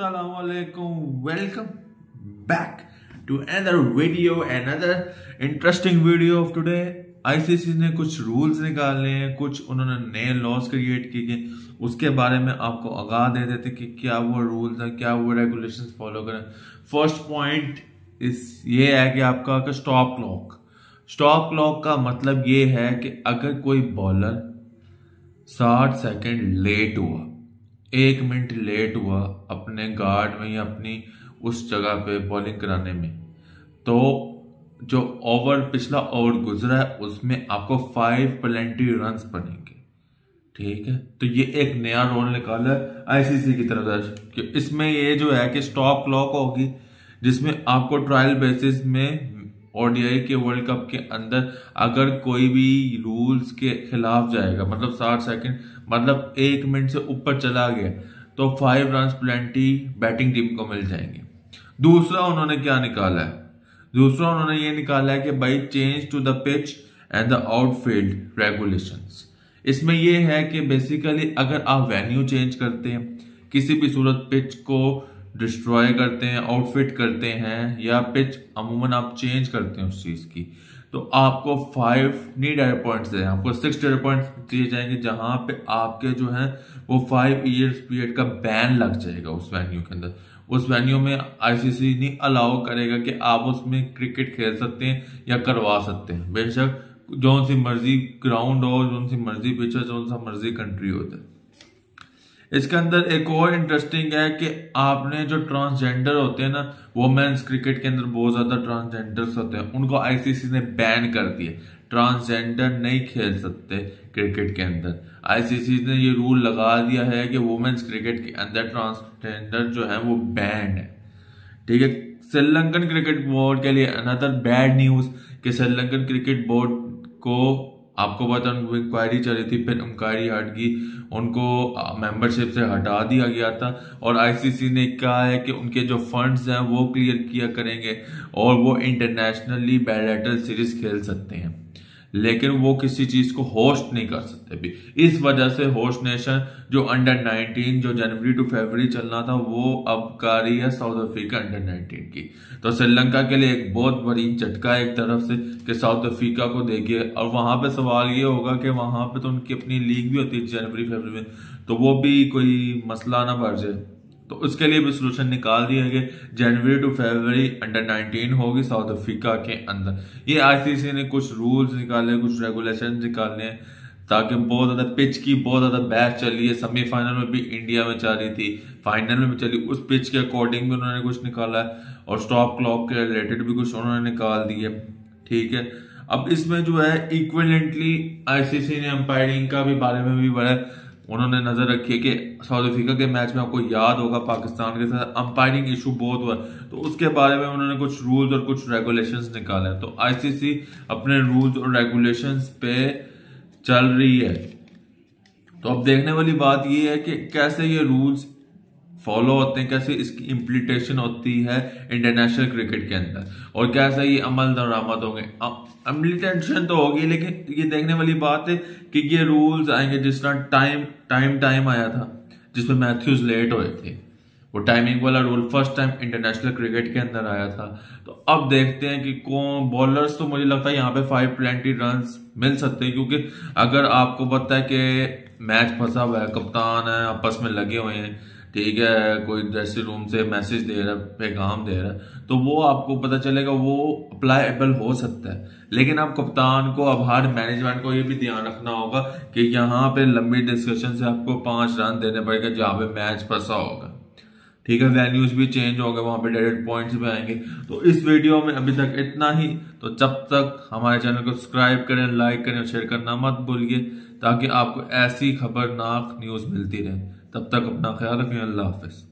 Assalamualaikum. Welcome back to another video, another interesting video of today. ICC ने कुछ rules निकाले हैं, कुछ उन्होंने नए लॉज क्रिएट किए, उसके बारे में आपको आगाह दे देते कि क्या वो रूल्स हैं, क्या वो रेगुलेशंस फॉलो करें। फर्स्ट पॉइंट ये है कि आपका स्टॉप क्लॉक। स्टॉप क्लॉक का मतलब ये है कि अगर कोई बॉलर 60 सेकंड लेट हुआ, 1 मिनट लेट हुआ अपने गार्ड में या अपनी उस जगह पे बॉलिंग कराने में, तो जो पिछला ओवर गुजरा है उसमें आपको 5 पेनल्टी रन्स बनेंगे। ठीक है, तो ये एक नया रूल निकाला है आईसीसी की तरफ से कि इसमें ये जो है कि स्टॉप क्लॉक होगी, जिसमें आपको ट्रायल बेसिस में ओडीआई के वर्ल्ड कप के अंदर अगर कोई भी रूल्स के खिलाफ जाएगा, मतलब 60 सेकंड मतलब 1 मिनट से ऊपर चला गया, तो 5 रन्स पेनल्टी बैटिंग टीम को मिल जाएंगे। दूसरा उन्होंने क्या निकाला है? दूसरा उन्होंने ये निकाला है कि भाई change to the pitch and the outfield regulations. इसमें ये है कि बेसिकली अगर आप वेन्यू चेंज करते हैं, किसी भी सूरत पिच को डिस्ट्रॉय करते हैं, आउटफिट करते हैं, या पिच अमूमन आप चेंज करते हैं उस चीज की, तो आपको 5 नहीं डेटा पॉइंट्स दें, आपको 6 डेटा पॉइंट्स दिए जाएंगे, जहां पे आपके जो है वो 5 ईयर्स पीरियड का बैन लग जाएगा उस वेन्यू के अंदर। उस वेन्यू में आईसीसी नहीं अलाउ करेगा कि आप उसमें क्रिकेट खेल सकते हैं या करवा सकते हैं, बेशक जो सी मर्जी ग्राउंड हो, जो सी मर्जी पिच हो, जो सा मर्जी कंट्री होता है। इसके अंदर एक और इंटरेस्टिंग है कि आपने जो ट्रांसजेंडर होते हैं ना, वोमेन्स क्रिकेट के अंदर बहुत ज्यादा ट्रांसजेंडर्स होते हैं, उनको आईसीसी ने बैन कर दिया। ट्रांसजेंडर नहीं खेल सकते क्रिकेट के अंदर। आईसीसी ने ये रूल लगा दिया है कि वुमेन्स क्रिकेट के अंदर ट्रांसजेंडर जो है वो बैन है। ठीक है, श्रीलंकन क्रिकेट बोर्ड के लिए अनदर बैड न्यूज कि श्रीलंकन क्रिकेट बोर्ड को आपको पता उनको इंक्वायरी चल रही थी, फिर इंक्वायरी हट गई, उनको मेंबरशिप से हटा दिया गया था, और आईसीसी ने कहा है कि उनके जो फंड्स हैं वो क्लियर किया करेंगे और वो इंटरनेशनली बायलैटरल सीरीज खेल सकते हैं, लेकिन वो किसी चीज को होस्ट नहीं कर सकते भी। इस वजह से होस्ट नेशन जो अंडर 19 जो जनवरी टू फरवरी चलना था, वो अब कर रही है साउथ अफ्रीका अंडर 19 की। तो श्रीलंका के लिए एक बहुत बड़ी झटका है एक तरफ से कि साउथ अफ्रीका को देखिए, और वहां पे सवाल ये होगा कि वहां पे तो उनकी अपनी लीग भी होती है जनवरी फरवरी में, तो वो भी कोई मसला ना बढ़ जाए, तो उसके लिए भी सोल्यूशन निकाल दिया गया। जनवरी टू फरवरी अंडर 19 होगी साउथ अफ्रीका के अंदर। ये आईसीसी ने कुछ रूल्स निकाले, कुछ रेगुलेशन निकाले हैं, ताकि बहुत ज्यादा पिच की बहुत ज्यादा बहस चली है। सेमीफाइनल में भी इंडिया में चल रही थी, फाइनल में भी चली, उस पिच के अकॉर्डिंग भी उन्होंने कुछ निकाला है, और स्टॉप क्लॉक के रिलेटेड भी कुछ उन्होंने निकाल दिए। ठीक है, अब इसमें जो है इक्विवेलेंटली आईसीसी ने अंपायरिंग का भी बारे में भी बड़ा उन्होंने नजर रखी है कि साउथ अफ्रीका के मैच में आपको याद होगा पाकिस्तान के साथ अंपायरिंग इशू बहुत हुआ, तो उसके बारे में उन्होंने कुछ रूल्स और कुछ रेगुलेशंस निकाले हैं। तो आईसीसी अपने रूल्स और रेगुलेशंस पे चल रही है। तो अब देखने वाली बात ये है कि कैसे ये रूल्स फॉलो होते हैं, कैसे इसकी इम्प्लीमेंटेशन होती है इंटरनेशनल क्रिकेट के अंदर, और कैसे ये अमल दरामद होंगे। इम्प्लीमेंटेशन तो होगी, लेकिन ये देखने वाली बात है कि ये रूल्स आएंगे जिस तरह टाइम आया था जिसमें मैथ्यूज लेट हुए थे, वो टाइमिंग वाला rule first time international cricket के अंदर आया था। तो अब देखते हैं कि कौन बॉलर्स, तो मुझे लगता है यहाँ पे 5 पेनल्टी रन्स मिल सकते हैं, क्योंकि अगर आपको पता है कि मैच फंसा हुआ है, कप्तान है, आपस में लगे हुए हैं, ठीक है, कोई ड्रेसिंग रूम से मैसेज दे रहा है, पैगाम दे रहा है, तो वो आपको पता चलेगा, वो अप्लाईएबल हो सकता है। लेकिन अब कप्तान को, अब हर मैनेजमेंट को ये भी ध्यान रखना होगा कि यहाँ पे लंबी डिस्कशन से आपको 5 रन देने पड़ेगा जहां पे मैच फंसा होगा। ठीक है, वैल्यूज भी चेंज हो गए, वहां पे डायरेक्ट पॉइंट्स भी आएंगे। तो इस वीडियो में अभी तक इतना ही। तो जब तक हमारे चैनल को सब्सक्राइब करें, लाइक करें और शेयर करना मत भूलिए, ताकि आपको ऐसी खबरनाक न्यूज मिलती रहे। तब तक अपना ख्याल रखें। अल्लाह हाफिज।